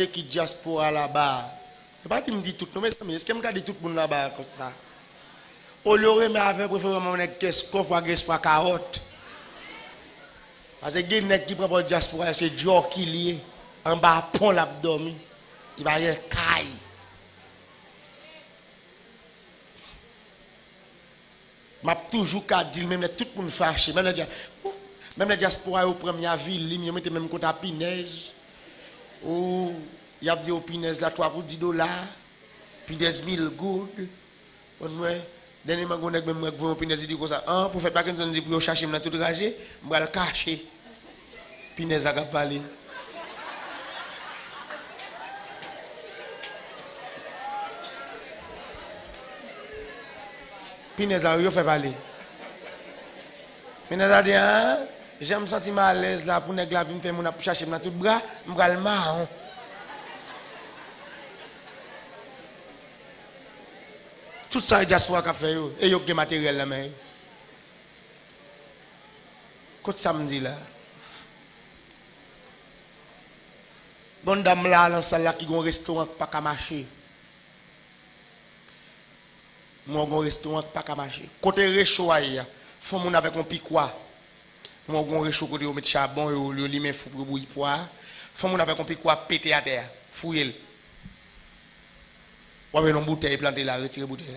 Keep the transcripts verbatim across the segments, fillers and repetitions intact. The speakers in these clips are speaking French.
demande qui diaspora là-bas. Je pas me dit tout, mais est-ce que me dit tout le monde là-bas comme ça? Au lieu mais avec préférablement une caisse coffre à caisse pas carotte. Parce que les gens qui prennent pour diaspora, c'est Dieu qui lié en bas pont l'abdomen. Il va y avoir caille. M'a toujours qu'à dire même tout le monde fâché, même les même les diaspora au première ville, ils mettent même compte à Pinez. Ou il y a dit au Pinez là trois pour dix dollars, Pinez mille good. On ouais, dernièrement on a même au Pinez dit comme ça, hein, pour faire pas qu'on dit pour chercher dans tout ragé, on va le cacher. Pinez a parlé. Pinez a fait parler. Pinez a dit, hein, j'aime me sentir mal à l'aise là pour nèg la vie me faire mon chercher dans tout bras, me bral marron. Tout ça diaspora qu'a fait yo et yo qui matériel là mais. Qu'est-ce que ça me dit là? Bonne dame là dans salle là qui a un restaurant pas qu'à marcher. Moi un restaurant pas qu'à marcher. Côté réchaud ya, faut mon avec un piquois. Moi un réchaud côté on met charbon et le limé fou pour bouillir poire. Faut mon avec un piquois pété à terre, fouiller. Ou avec une bouteille planter là, retirer bouteille là.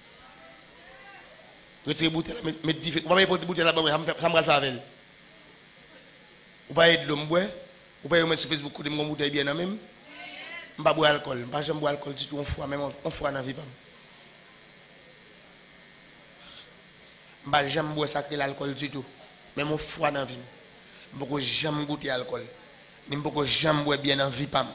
Retirer bouteille là, mettre difficile. Ou pas mettre bouteille là, ça me faire avec. Ou pas de l'eau boire. Ou pas mettre sur Facebook côté mon bouteille bien même. On pas boire alcool, pas jamais boire alcool du tout, on foie même on foie dans vie pas. On pas jamais boire sacré l'alcool du tout, même on foie dans vie. On pas jamais goûter alcool. Ni pas jamais boire bien dans vie pas.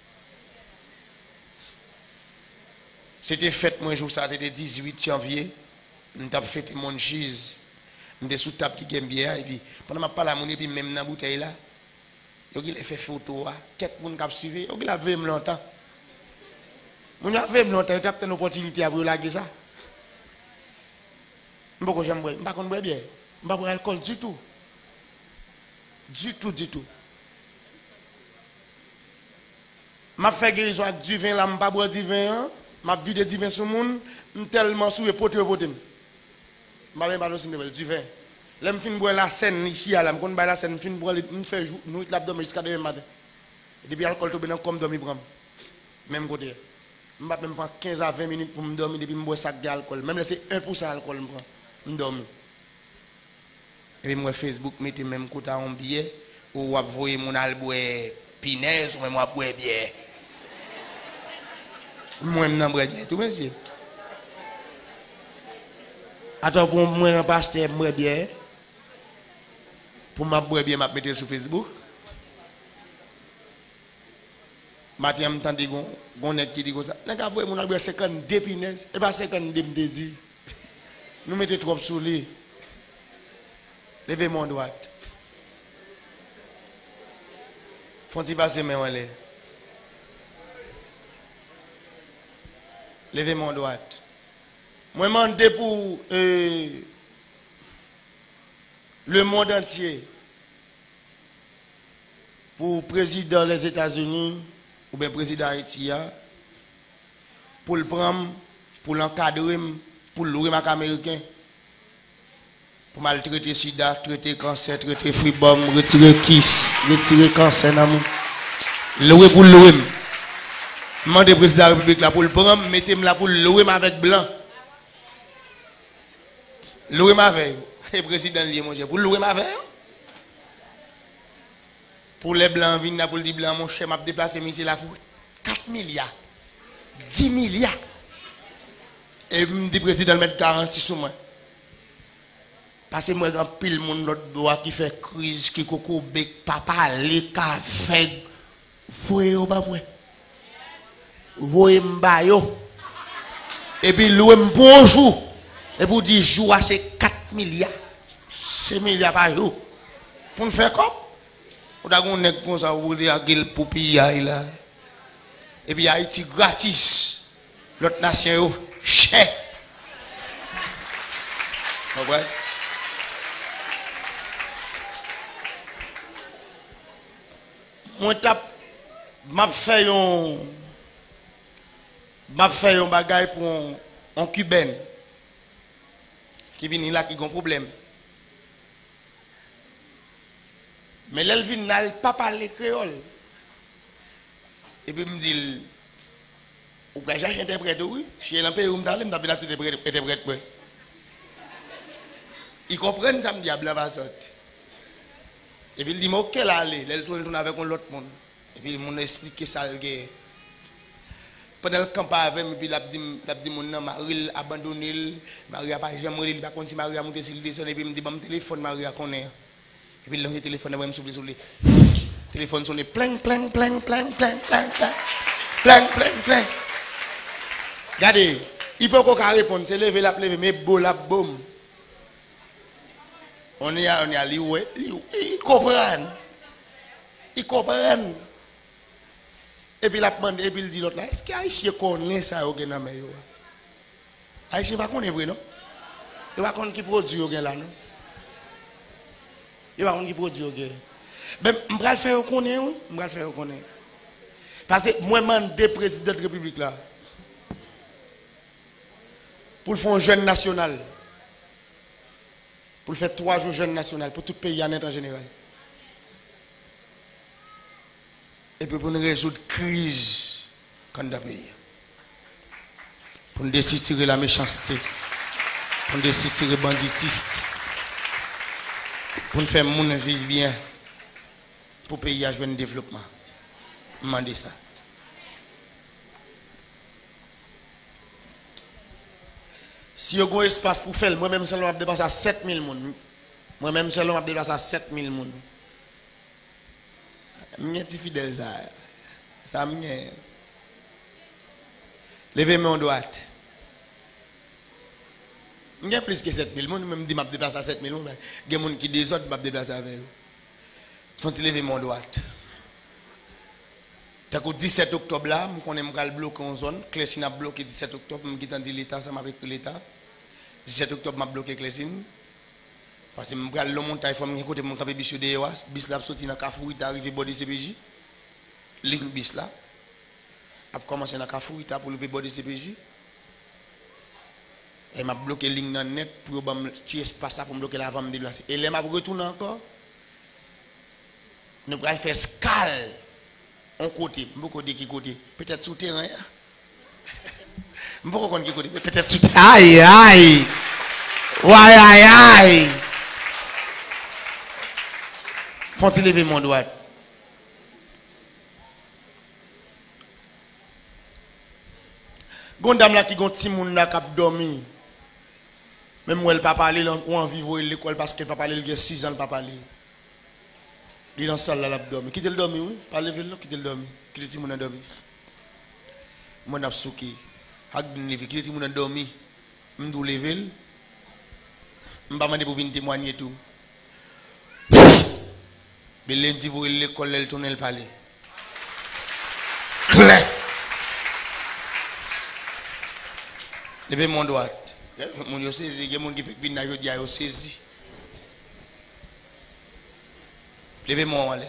C'était fête moi jour ça c'était dix-huit janvier. On t'a fêté mon cheese. On était sous table qui gagne bien et puis pendant ma parle à mon et puis même dans bouteille là. Yo qui fait photo a quelques moun qui suivi yo qui la veille longtemps moun a veille longtemps tu as une opportunité à pour laguer ça m'poko j'aime boire m'pa konn boire bien m'pa boire alcool du tout du tout du tout m'a fait guérison avec du vin là m'pa boire du vin m'a vidé du vin sur moun tellement soué poté poté m'a même pas aussi du vin. Là, je fin boire la scène ici, là, je boire la scène, je fin boire, je fais nuit l'abdomen jusqu'à demain matin. Depuis l'alcool, je suis comme dormir. Même côté. Je ne même pas quinze à vingt minutes pour me dormir depuis que je bois sac d'alcool. Même si c'est un pour cent d'alcool, je me dormir. Et puis, moi, Facebook, je mets même côté en billet, ou je vois mon album Pinez, ou moi, je bois bien. Moi, je bois bien, tout monsieur. Attends, pour moi, un pasteur, je bois bien. Pour ma boire bien, je mettre sur Facebook. Matin, je m'entends dire qu'on qui dit ça. N'a qu'à voir mon album cinquante-deux Pinez, et pas cinquante-deux me dit. Nous mettons trop sous lui. Levez mon droite. Font-ils passer mes mains là? Levez mon droite. Moi, je demande pour euh, le monde entier, pour le président des États-Unis ou bien le président Haïti, pour le prendre, pour l'encadrer, pour le remarquer américain, pour maltraiter sida, traiter cancer, traiter freebomb, retirer kiss, retirer cancer dans le monde. Louer pour louer. Je demande au président de la République là pour le prendre, mettez-moi là pour louer avec blanc. Louer ma veille. Le président lié mon cher. Pour louer ma veille. Pour les blancs, viennent pour le dire blanc, mon cher, m'a déplacé ici là pour quatre milliards. dix milliards. Et le président met garantie sur moi. Parce que moi, j'ai un pile mon l'autre doigt qui fait crise, qui coco bec, papa, les cafés. Voyez au bas, voyez. Voyez m'bayo. Et puis louer bonjour. Et pour dire jour, c'est quatre milliards. cinq milliards par jour. Pour nous faire comme? On a un nègre comme ça, on a un poupi là. Et puis Haïti gratis. L'autre nation, cher. Vous voyez? Moi, tape m'a fait un m'a fait un bagage pour un, un cubain qui vient là qui a un problème. Mais l'Elvin n'a pas parlé créole. Et puis me dit ou pas j'ai interprète oui, je suis un peu où me d'aller me taper là tout interprète. Ils comprennent ça me dit blanc va sortir. Et puis il dit mais OK là aller, elle tourne avec l'autre monde. Et puis mon expliquer ça le gars. Pendant le camp avec moi puis l'a dit l'a dit mon nom Marie abandonné, Marie a pas jamais il pas contre si Marie a monté sur le descend et puis me dit mon téléphone Marie a connaît. Et puis le téléphone va me souffler sur le téléphone sonne plein plein plein plein plein plein plein plein plein. Regardez, il peut qu'on répondre, c'est lever la lever mais beau la boum. On y a on y a lui ouais, il comprend. Il comprend. Et puis la demande et puis il dit l'autre là, est-ce que Haïtien connaît ça au dans mais yo? Haïtien pas connaît vrai non? Il pas connaît qui produit au là non? Il pas connaît qui produit au gars. Ben on va le faire connaître oui, on va le faire connaître. Parce que moi demande des présidents de la République là pour faire un jeune national. Pour faire trois jours jeune national pour tout pays en général. Et puis pour nous résoudre la crise dans le pays. Pour nous décider de la méchanceté. Pour nous décider de la banditisme. Pour nous faire mon vivre bien. Pour le pays à jouer un développement. Demandez ça. Si vous avez un espace pour faire, moi-même seulement je dépasse à sept mille personnes. Moi-même seulement je dépasse à sept mille personnes. Je suis fidèle ça. Ça me levez mon droite. Il y a plus que sept mille personnes. Même si je déplace à sept mille personnes, il y a des gens qui des autres, je déplace avec eux. Faut-il lever mon droite? Le dix-sept octobre là, je connais que bloqué en zone. Clessine a bloqué dix-sept octobre, je suis dit l'État, ça m'a écrit l'État. dix-sept octobre, je bloqué Clessine. Parce que je suis le montagne, il faut que je monte avec Bichou de Ewas. Bis là, sorti dans Kafou, il est arrivé au bord de C P J. Ligne bis là. Je commencé dans Kafou, il est pour lever au bord de C P J. Et m'a bloqué la ligne net pour tirer espace pour bloquer la vente de déplacer. Et là, je retourne encore. Nous allons faire escale. On côté, beaucoup de qui côté, peut-être souterrain. Beaucoup de qui côté, peut-être souterrain. Aïe aïe. Aïe aïe aïe. Faut-il lever mon doigt? Gon dame là qui gon ti moun là k'ap dormi. Même moi elle pas parler ou en vivre l'école parce qu'elle pas parler, il y a six ans elle pas parler. Il est dans la salle là, il a dormi. Qui te le dormi, oui? Pas lever là, qui te le dormi? Qui te dit mon a dormi? Mon a souki. Hak bin lever, qui te dit mon a dormi? M'dou lever. M'ba mande pour venir témoigner tout. Mais lundi vous l'école elle tourne elle parler. Claire. Levez mon doigt. Mon yo saisi, il y a mon qui fait venir yo dia yo saisi. Levez mon allez.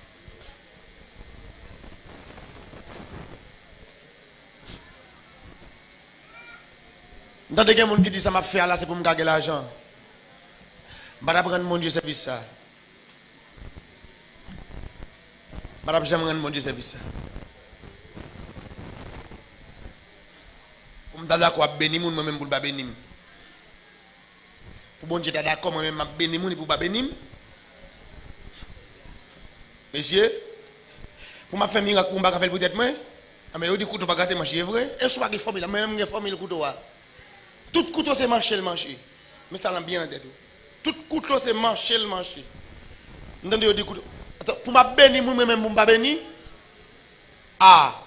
Dans des gens qui disent ça m'a fait là c'est pour me gagner l'argent. Madame prendre mon Dieu service ça. Madame jamais rendre mon Dieu service ça. Pour me d'accord béni moun moi même pour pas béni. Pour bon Dieu d'accord moi même m'a béni moun pour pas béni. Monsieur, pour ma faire miracle, pour me faire peut-être moi. Mais on dit couteau pas gâter marcher, vrai? Et soit que formule, même une formule couteau. Tout couteau c'est marcher le marcher. Mais ça l'a bien en tête. Tout couteau c'est marcher le marcher. Entendez on dit couteau. Attends, pour ma bénir moi même pour pas bénir. Ah.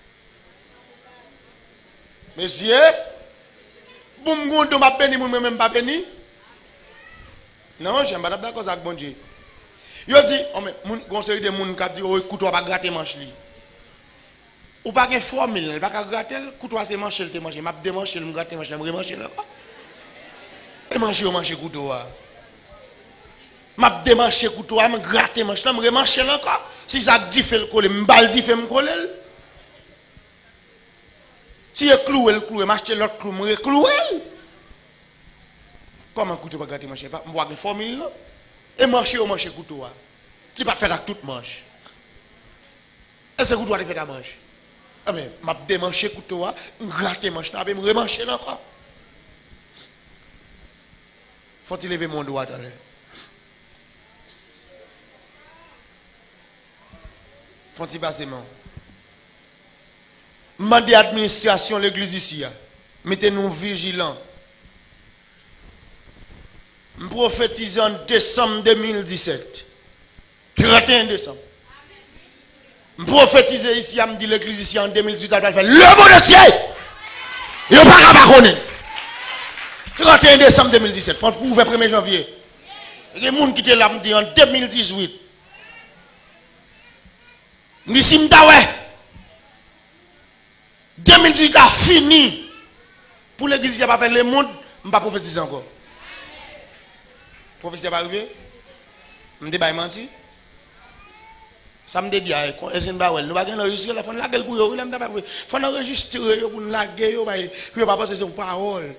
Monsieur, pour me gondo m'a bénir moi même pas bénir. Non, j'aime pas d'accord avec bon Dieu. Yo dit, oh mais mon conseil de moun qui dit oh couteau pas gratter manche li. Ou pas gen formule, pas gratter, couteau c'est manche le te manger, m'a démancher le gratter manche, me remancher là. Et manger au manger couteau a. M'a démancher couteau a, me gratter manche, me remancher là encore. Si ça dit fait le coller, m'bal dit fait me coller. Si est cloué le cloué, m'acheter l'autre clou, me cloué. Comment couteau pas gâter marcher pas, m'boire une formule là. Et marcher au marcher couteau là. Qui pas fait avec toute manche. Est-ce que couteau a fait la manche? Ah mais m'a démancher couteau là, gratter manche là, me remancher là quoi. Faut-il lever mon doigt dans l'air? Faut-il passer mon? Mandez administration l'église ici. Mettez-nous vigilants. Je prophétise en décembre deux mille dix-sept. trente et un décembre. Je prophétise ici, je me dis l'église ici en deux mille dix-huit, elle va faire le bon de Dieu. Il n'y a pas qu'à connaître. trente et un décembre deux mille dix-sept, pour ouvrir premier janvier. Il y a des gens qui étaient là, me dit en deux mille dix-huit. Je me dis, deux mille dix-huit a fini. Pour l'église, il n'y a pas fait le monde, je ne vais pas prophétiser encore. Prophétie va arriver. Je me dis, je menti. Ça me dit, est-ce que nous allons enregistrer la fin de la gueule pour eux? Il faut enregistrer pour la gueule. Il ne pas passer sur parole.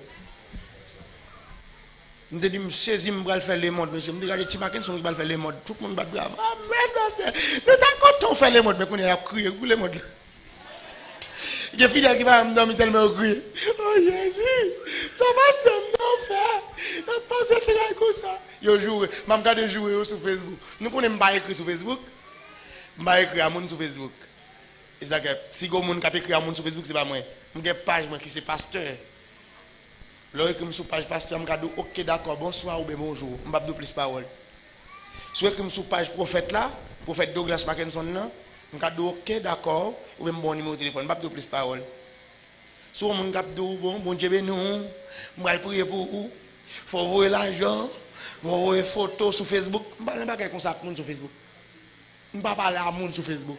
Je me dis, je saisis, je vais faire les modes. Je me dis, regardez, Tim Mackinson va faire les modes. Tout le monde va dire, ah, merde, nous sommes contents de faire les modes, mais qu'on est à crier pour les modes. Il y a des fidèles qui vont me donner tellement crier. Oh Jésus, ça va se faire. Je pense que c'est comme ça. Je joue, je regarde jouer sur Facebook. Nous connaissons pas écrire sur Facebook. Je vais écrire à mon sur Facebook. C'est-à-dire que si vous avez écrit à mon sur Facebook, ce n'est pas moi. Je vais une page qui c'est pasteur. Lorsque je suis sur page pasteur, je vais dire ok, d'accord, bonsoir ou bien bonjour. Je ne vais pas plus parole. Soit que je suis sur page prophète là, prophète Douglas Mackinson là. Je vais dire ok, d'accord, ou bien bon numéro de téléphone. Je ne vais pas plus parole. Soit je vais dire bon, bon Dieu, nous, je vais prier pour vous. Il faut voir l'argent, il faut voir les photos sur Facebook. Je ne vais pas faire comme ça sur Facebook. Je ne vais pas parler à monde sur Facebook.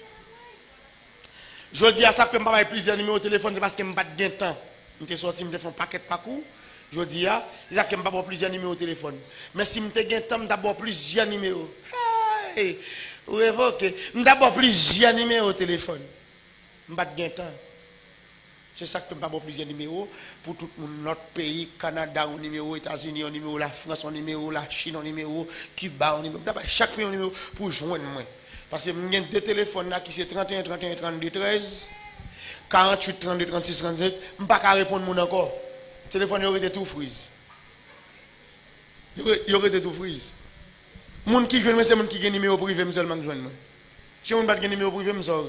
Je dis à ça que je ne vais pas avoir plusieurs numéros de téléphone, c'est parce que je n'ai pas de temps. Je suis sorti, je fais un paquet de parcours. Je dis à ça que je ne vais pas avoir plusieurs numéros de téléphone. Mais si je n'ai pas de temps, je vais avoir plusieurs numéros. Hey, vous évoquez, je vais avoir plusieurs numéros de téléphone. Je n'ai pas de temps. C'est ça que je ne vais pas avoir plusieurs numéros pour tout notre pays, Canada, au numéro, États-Unis, au numéro, la France, au numéro, la Chine, au numéro, Cuba, au numéro. Chaque pays, au numéro pour joindre moi. Parce que j'ai deux téléphones là qui sont trente et un, trente et un, trente-deux, treize, quarante-huit, trente-deux, trente-six, trente-sept. Je ne peux pas répondre mon encore. Le téléphone, il aurait été tout freeze. Il aurait été tout freeze. Les gens qui viennent, c'est les gens qui ont un numéro privé seulement qui joignent. Si on n'a pas de numéro privé, je sors.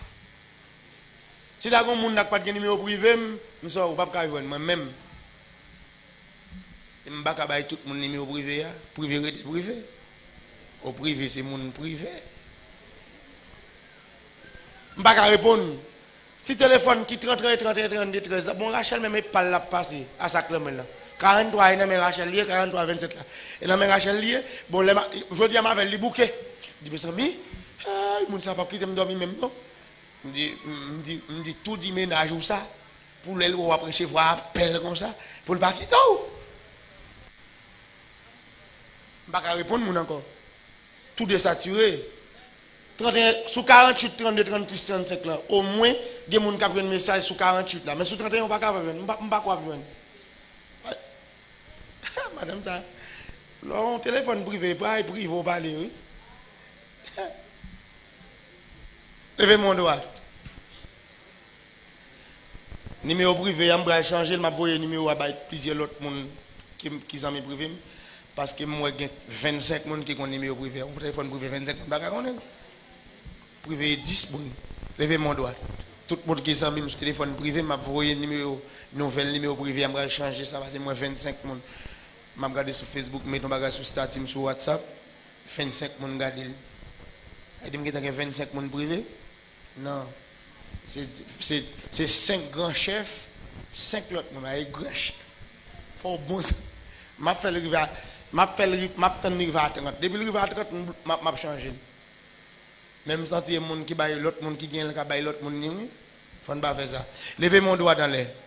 Si les gens n'ont pas de numéro privé, je sors. Je ne peux pas joindre moi-même. Je ne peux pas tout mon numéro privé. Privé, privé. Au privé, c'est mon privé. Je ne peux pas répondre. Si le téléphone qui trente, trente, trente, trente, treize, bon, Rachel même pas la passer à sa clé là. quarante-trois, il y a Rachel lié, quarante-trois, vingt-sept là. Il y a Rachel lié, bon, je dis à ma belle, il bouquet. Je dis, mes amis, il ne sait pas quitter me dormir même non. Je dis, je dis, tout dit ménage ou ça, pour les lois après recevoir appel comme ça, pour ne pas quitter. Je ne peux pas répondre mon encore. Tout désaturé. Sous quarante-huit, trente-deux, trente-six, trente-cinq là, au moins, il y a des gens qui ont un message sous quarante-huit là. Mais sous trente et un, on ne peut pas avoir. Je ne peux pas avoir. Madame, ça. Là, téléphone privé, pas privé, vous parler, oui. Levez mon doigt. Numéro privé, je vais changer, je vais envoyer numéro à plusieurs autres personnes qui sont privés. Parce que moi, j'ai vingt-cinq personnes qui ont un numéro privé. Un téléphone privé, vingt-cinq personnes, privé dix, bon, levez mon doigt. Tout le monde qui est sur le téléphone privé, m'a envoyé un numéro, nouvel numéro privé, je vais changer ça parce que moi vingt-cinq personnes. Je vais regarder sur Facebook, je vais regarder sur Statim, sur WhatsApp, vingt-cinq personnes regarder. Et je vais vingt-cinq personnes privées. Non. C'est cinq grands chefs, cinq autres personnes, grands chefs. Il faut bon ça. Je fait le rival, je fait le rival à trente. Depuis le rival à trente, je vais changer. Même si il y a des gens qui baillent l'autre monde qui gagne, qui baillent l'autre monde, il ne faut pas faire ça. Levez mon doigt dans l'air.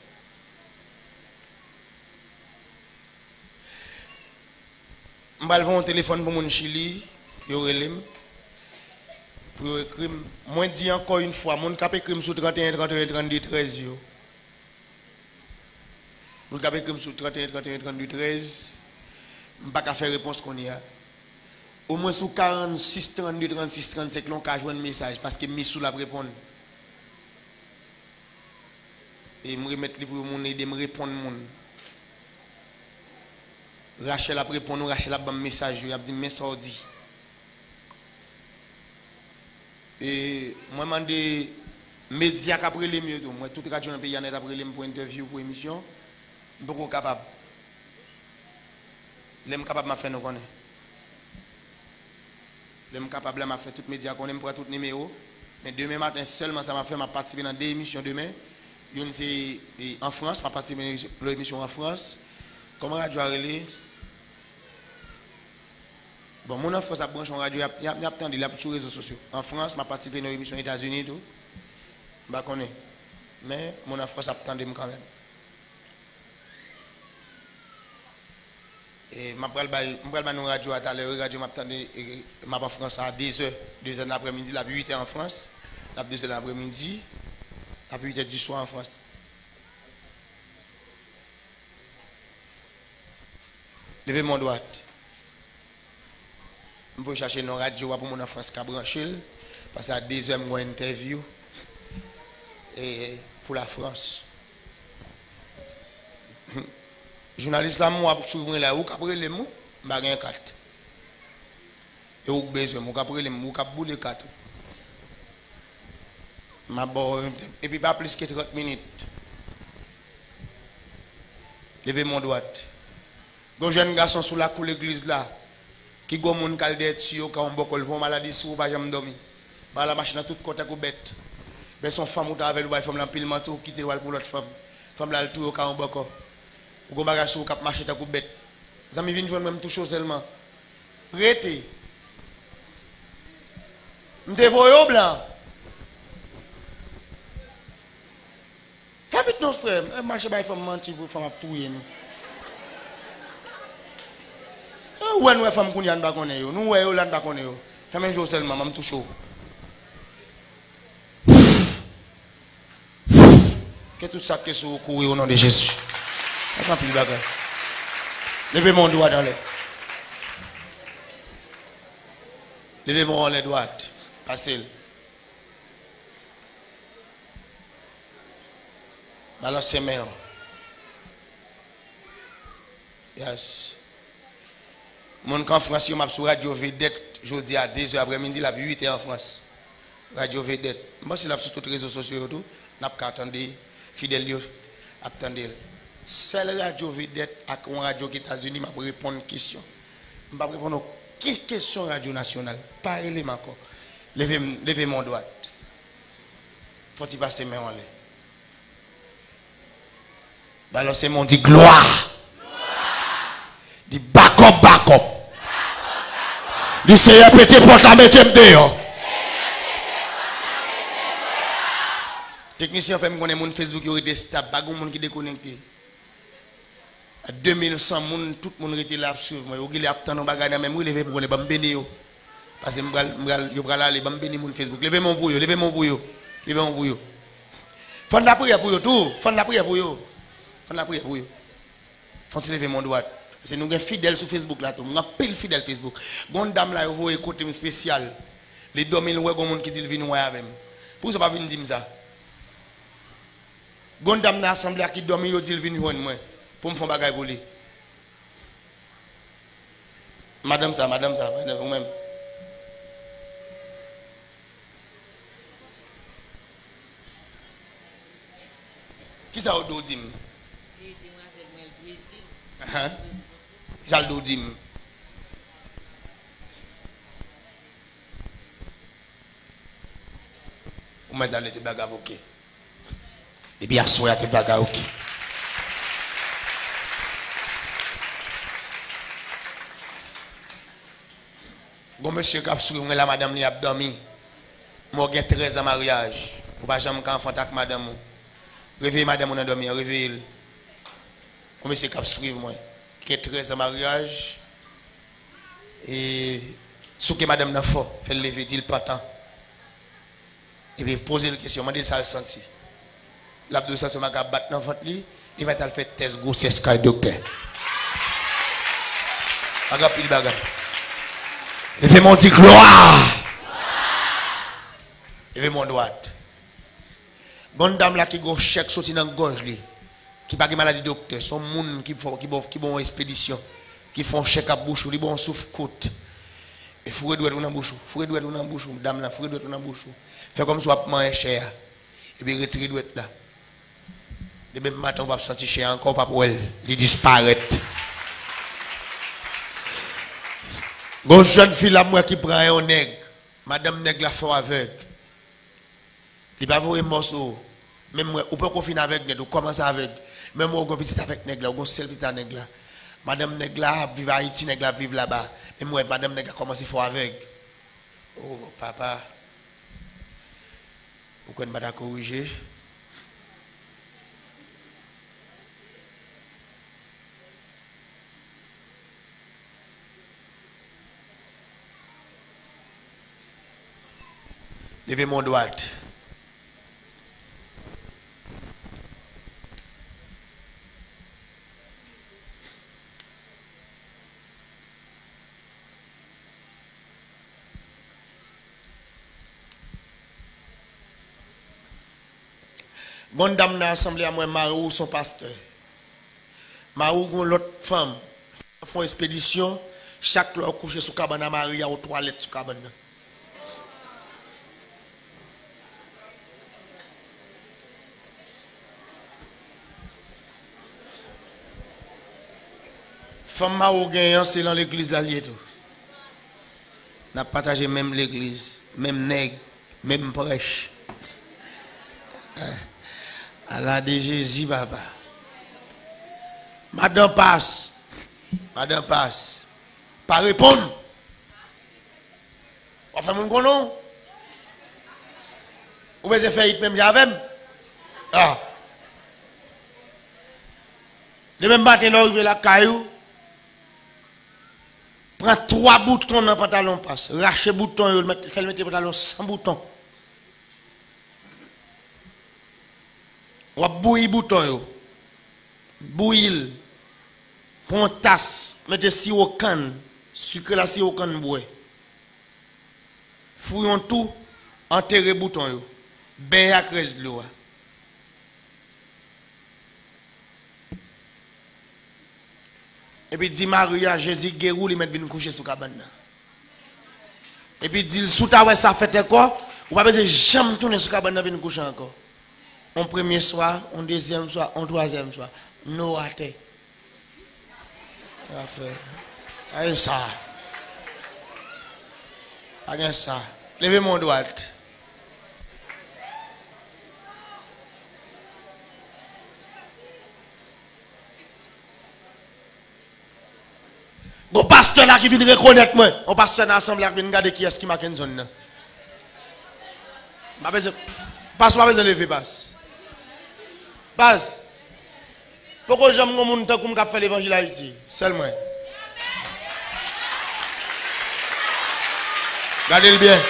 Je vais faire un téléphone pour mon Chili, je vais pour écrire, moi dis encore une fois, mon cap écrit sur trente et un, trente et un, trente-deux, treize yo. Mon cap écrit sur trente et un, trente et un, trente-deux, treize. Je pas faire réponse qu'on y a. Au moins sur quarante-six, trente-deux, trente-six, trente-cinq, on a joué un message parce que mes sous la répondre. Et me remettre pour mon aider me répondre mon. Rachel a répondu, Rachel a un message, il a dit mais ça dit. Et moi je demande médias qui après les mieux moi toute radio dans le pays a après les pour interview pour émission, je suis capable. Je suis capable de faire nous connaître. Je suis capable de faire tous les médias qu'on aime pour tout numéro. Mais demain matin seulement ça m'a fait participer dans deux émissions demain. Une c'est en France, je participer dans l'émission en France. Comment radio a relé? Bon, mon enfant, ça branche en radio, il y a attendu là sur les réseaux sociaux. En France, je participé dans l'émission aux États-Unis et tout. Je ne connais pas. Mais mon enfant, ça attendait quand même. Et je vais aller dans la radio à l'heure, la radio m'attendait, je en France à deux heures, deux heures de l'après-midi, la huit heures en France, la deux heures de l'après-midi, la huit heures du soir en France. Levez mon droit. Je vais chercher une radio pour mon enfant qui a branché. Parce qu'à deux heures, je vais interview pour la France. Journaliste là, moi, souvent là, où après les mots, je vais gagner quatre. Et où besoin, je vais après les mots, je vais bouler quatre. Et puis pas plus que trente minutes. Levez mon droit. Un jeune garçon sous la cour de l'église là. Qui go moun kal de dessus quand on bokol vont maladie sous pas jamais dormi par la machine à toute côté ko bête ben son femme ou ta avec le femme la pile menti ou quitter pour l'autre femme femme là le tout quand on bokol ou go bagage sous cap marcher ta ko bête zami vinn joindre même tout chose seulement rete m'te voyo blanc fais vite non frère marcher ba femme menti pour femme touyer nous. Ou nous femme qu'on y a pas connaît yo, nous ouais yo là pas connaît yo. Ça même jour seulement m'am touche. Que tout ça que sur courir au nom de Jésus. Attends plus bagarre. Levez mon doigt dans les. Levez mon les doigts. Passez. Balancez main. Yes. Mon camp France, je suis sur Radio Vedette, jeudi à deux heures après-midi, la huit heures en France. Radio Vedette. Moi, c'est là sur tous les réseaux sociaux, tout. Je n'ai pas attendu, fidèle, attendez. Seule Radio Vedette, avec une radio aux États-Unis, je vais répondre à une question. Je vais répondre à quelle question Radio Nationale. Pas élément encore. Levez, levez mon doigt. Faut-il passer mes mains en l'air. Balancez mon dit gloire. Dit back up, back up. Dit Seigneur, pété porte la mettez dehors. Technicien fait me connaître mon Facebook qui était stable, pas monde qui déconnecté. À deux mille cent moun tout le monde était là suivre moi. Yo qui attend nos bagages même moi lever pour les bam béni yo. Parce que m'gal m'gal yo pral aller bam béni mon Facebook. Levez mon pour yo, levez mon pour yo. Levez mon pour yo. Fond la prière pour yo tout, fond la prière pour yo. Fond la prière pour yo. Fond se lever mon droit. C'est nous sommes fidèles sur Facebook là tout. Nous sommes pile fidèles sur Facebook. Gon dame là vous écoutez spécial. Les deux mille ouais gon monde qui dit vinn ouais avec. Pour ça pas venir dire ça. Gon dame dans assemblée qui dormi yo dit vinn joindre moi pour me faire bagaille pour lui. Madame ça, madame ça, vous même. Qui ça au dit? Hein? Qui ça au dit? Vous m'avez donné tout bagarre ok. Et bien, à soi, tout bagarre ok. Bon monsieur qui a souri la madame li a dormi. Moi j'ai treize ans mariage. Ou pas jamais enfant avec madame. Réveille madame on a dormi, réveille. Bon monsieur qui a souri moi qui a treize ans mariage et sous que madame n'a fort, fait lever dit le patent. Et puis poser la question, je me dis ça le senti. L'abdou senti m'a battre dans votre lit, il va faire test grossesse quand docteur. Aga pile bagay. Il fait mon dit gloire. Il fait mon droite. Bonne dame là qui go chèque sorti dans gorge li. Qui pas maladie docteur, son monde qui font qui bon qui bon expédition, qui font chèque à bouche, li bon souffle côte. Et fourré doit dans bouche, fourré doit dans bouche, dame là fourré doit dans bouche. Fait comme soit manger cher. Et puis retirer doit là. De même matin on va sentir cher encore pas pour elle, il disparaît. Bon jeune fille là moi qui prend un nègre, madame nègre la fort aveugle. Il pas voir morceau. Même moi ou pas qu'on finir avec nègre, ou commence avec. Même moi on petit avec nègre là, on seul petit nègre là. Madame nègre là vive à Haïti, nègre là vive là-bas. Même moi madame nègre a commencé fort aveugle. Oh papa. Vous connaissez pas corriger. Levez mon doigt. Bonne dame dans l'assemblée à moi, Marou, son pasteur. Marou, l'autre femme, font expédition, chaque leur couche sous cabane à Maria aux toilettes sous cabane. Femme Marou gagnant, c'est dans l'église alliée tout. N'a partagé même l'église, même nègre, même prêche. À la de Jésus, papa. Madame passe. Madame passe. Pas répondre. On fait mon konon. Ou bien c'est fait même j'avais. Ah. Le même matin, là, il la caillou. Prend trois boutons dans le pantalon, passe. Rache les boutons, fait le mettre le pantalon sans boutons. Ou bouillir bouton yo. Bouillir. Prends une tasse, mettez sirop canne, sucre la sirop canne bois. Fouillons tout, enterrez bouton yo. Ben à crèche de l'eau. Et puis dit Maria, Jésus guérou, il met venir coucher sous cabane. Et puis dit sous ta ouais ça fait quoi? Ou pas besoin jamais tourner sous cabane venir coucher encore. Un premier soir, un deuxième soir, un troisième soir. No raté. Ça fait. Aïe ça. Aïe ça. Levez mon doigt. Bon pasteur là qui vient reconnaître moi. On pasteur dans l'assemblée qui vient regarder qui est-ce qui marque une zone. Pas besoin. Pasteur pas besoin de lever passe. Base. Pourquoi j'aime mon monde comme qu'a fait l'évangile à Haïti? Seulement. Regardez-le bien.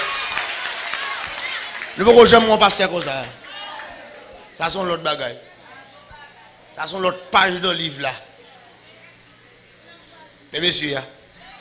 Le pourquoi j'aime mon pasteur comme ça. Ça sont l'autre bagaille. Ça sont l'autre page dans le livre là. Mais messieurs, ya.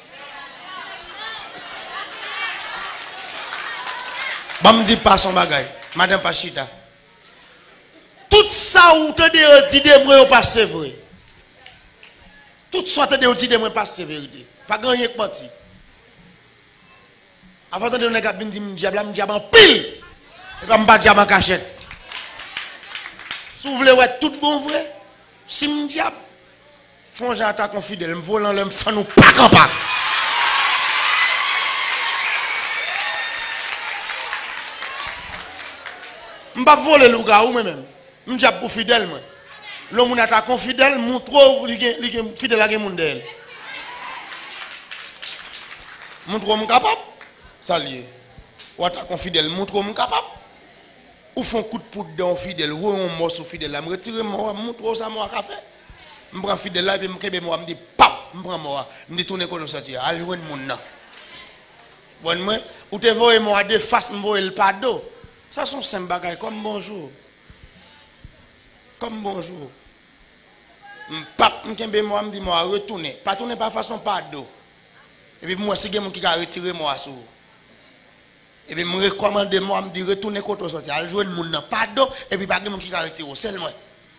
Bah me dit pas son bagaille. Madame Pachita. Tout ça ou te dit de moi pas c'est vrai. Tout ça te dit de moi pas c'est vérité. Pas gagner que menti. Avant de on a dit diable me diable en pile. Et pas me pas diable en cachette. Si vous voulez ouais tout bon vrai, si me diable font j'attaque en fidèle, me volant le me fan nous pas en pas. Me pas voler le gars ou même. Je suis pour fidèle. L'homme qui attaque fidèle, je trouve fidèle à mon d'elle. Je trouve capable. Ça lié. Ou attaque fidèle, je trouve capable. Ou font coup de poudre dans fidèle, ou un morceau fidèle. Je retire moi, je trouve ça moi café. Je prends fidèle là, et je me dis, pap, je prends moi. Je me dis, tourner comme ça, allez, mon nom. Bon, moi, ou te voyez moi de face, je vois le pardon. Ça sont cinq bagailles comme bonjour. Comme bonjour. Pap, m'kembe moi me dit moi retourner, pas tourner par façon pas d'eau. Et puis moi si quelqu'un qui a retiré moi sous. Et puis me recommande moi me dit retourner côté sortir, al joindre moun nan pas d'eau et puis pas quelqu'un qui a retiré seulement.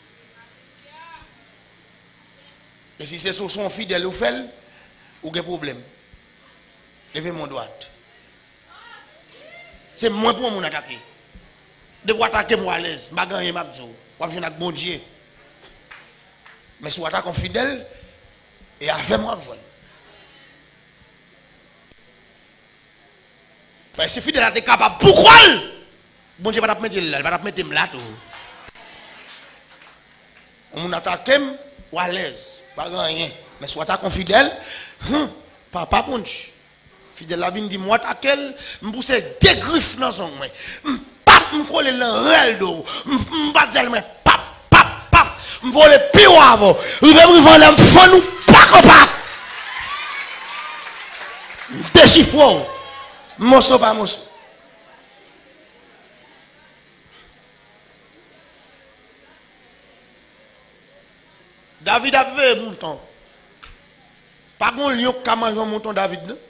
Et si c'est sur son fidèle ou fait ou des problème. Levez mon droite. C'est moi pour mon attaquer. De vous attaquer moi à l'aise, m'a gagné m'a dit, ou je n'ai bon Dieu. Mais si vous attaquez fidèle, et avec moi, je parce que si fidèle est capable, pourquoi? Bon Dieu va te mettre là, il va te mettre là tout. On attaque ou à l'aise, pas rien. Mais si vous attaquez fidèle, hum, papa bon Dieu. Fidèle la vie dit moi attaquer, me pousser des griffes dans son main. Pap, me coller le réel d'eau, me battre le main, pap, pap, pap, me voler pire avant. Il va me voler me fond nous pas comme pas. Déchiffre. Mosso pas mosso. David a vu un mouton. Pas bon lion qui a mangé un mouton David non?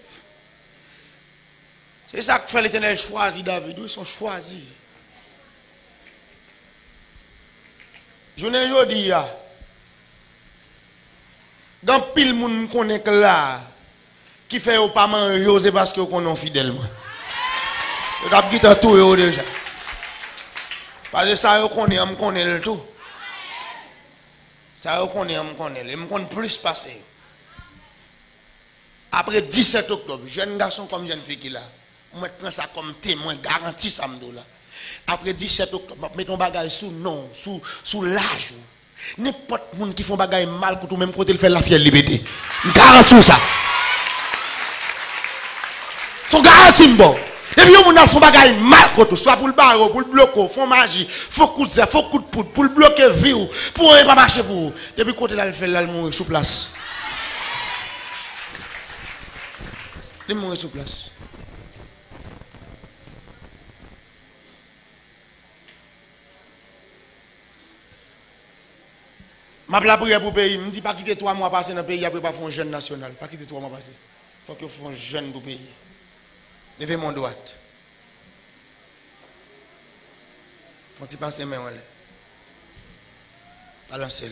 C'est ça que fait l'Éternel choisir David. Ils sont choisis. Je ne dis pas. Dans pile moun connaît que là qui fait au pas manger parce que qu'on est fidèlement. Je t'a dit tout déjà. Parce que ça yo connaît, on connaît le tout. Ça yo connaît, on connaît, on connaît plus passer. Après dix-sept octobre, jeune garçon comme jeune fille qui là. Moi, je prends ça comme témoin, garanti ça me là. Après dix-sept octobre, mettons bagage sous non, sous sous l'âge. N'importe monde qui font bagage mal pour tout même côté il fait la fière liberté. Garanti ça. Son garanti bon. Et puis on a font bagage mal contre soit pour le barreau, pour le bloquer, font magie, faut coup de faut coup de poudre pour le bloquer vie pour ne pas marcher pour. Depuis côté là il fait là il mourir sur place. Il mourir sur place. Ma la prière pour le pays, je ne dis pas quitter trois mois passer dans le pays, après pas faire un jeune national. Pas quitter trois mois passer. Il faut que vous fassiez un jeune pour le pays. Levez mon droite. Il faut que vous passiez mes mains. Balancez-le.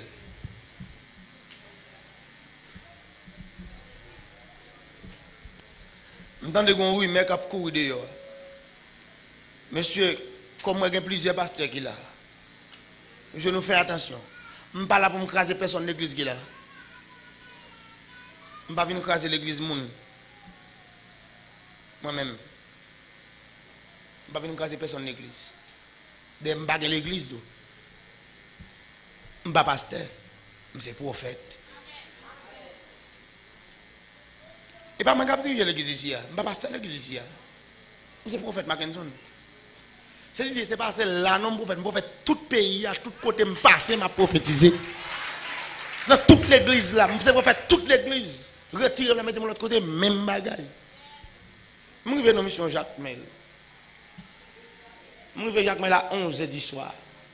Je me dis que oui, mais cap courir dehors. Monsieur, comme moi, il y a plusieurs pasteurs qui là. Je nous fais attention. Je ne suis pas là pour me craser personne de l'église qui est là. Je ne suis pas venu craser l'église moun. Moi-même. Je ne suis pas venu craser personne de l'église. Je ne suis pas de l'église. Je ne suis pas pasteur. Je suis prophète. Et pas moi qui dirige l'église ici. Je ne suis pas pasteur de l'église ici. Je suis prophète Mackinson. C'est parce que là, non, prophète, prophète, tout pays, à tout côté, me passe, m'a prophétisé. Dans toute l'église là, je prophète toute l'église. Retirez-le, mettez-le de l'autre côté, même bagaille. Je suis dans la mission Jacques Mel. Je suis Jacques Mel à onze heures du soir.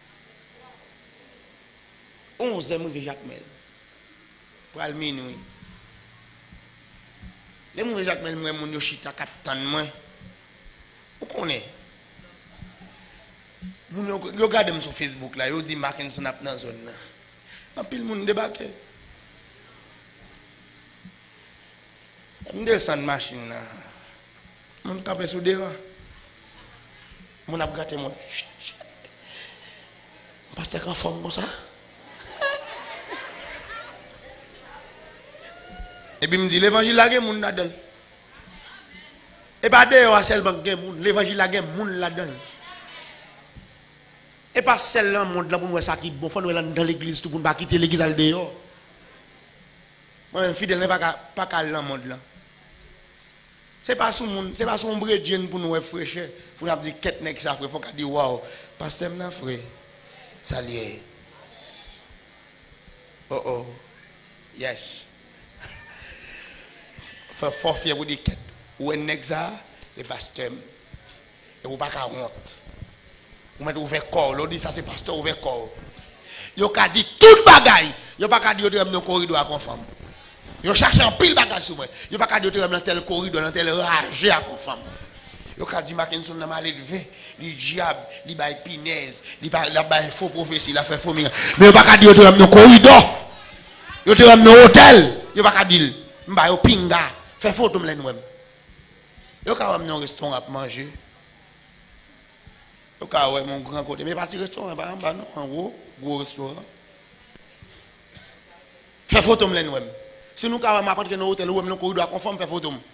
onze heures, je suis Jacques Mel. Pour aller minuit. Les gens Jacques Mel, moi, mon chita capitaine, moi. Vous connaissez? Vous regardez sur Facebook là, vous dites Mackinson dans la zone là. En pile monde débarqué. Je descends de machine là. Je tape sur devant. Je a gâté mon. Parce que en forme comme ça. Et puis il me dit l'évangile là, il y a des gens là-dedans. Et pas d'ailleurs, c'est l'évangile là, il y a des gens là-dedans. Et pas celle-là, monde là pour nous ça qui bon, faut nous dans l'église tout pour ne pas quitter l'église à dehors. Moi, fidèle n'est pas pas qu'à dans monde là. C'est pas son monde, c'est pas son brédien pour nous fraîcheur. Faut nous dire quête nek ça frère, faut qu'on dire waouh, pasteur n'a frère. Salut. Oh oh. Yes. Faut faut fier vous dire quête. Ou nek ça, c'est pasteur. Et vous pas qu'à honte. Ou mettre ouvert corps, l'on dit ça c'est pasteur ouvert corps. Yo ka dit tout bagaille, yo pas ka dit yo te dans corridor conforme. Yo cherche en pile bagaille sur moi. Yo pas ka dit yo te dans tel corridor dans tel rage à conforme. Yo ka dit Mackinson n'a mal élevé, li diable, li bay pinaise, li ba la bay faux prophétie, la fait faux miracle. Mais yo pas ka dit yo te dans corridor. Yo te dans hôtel, yo pas ka dit m'ba yo pinga, fait photo m'len nous. Yo ka dans un restaurant à manger. Yo ka ouais mon grand côté, mais pas petit restaurant pas en bas non, en haut, gros restaurant. Fait photo m'len nous. Si nous ka m'apprendre que nos hôtel ou même nos corridor conforme fait photo.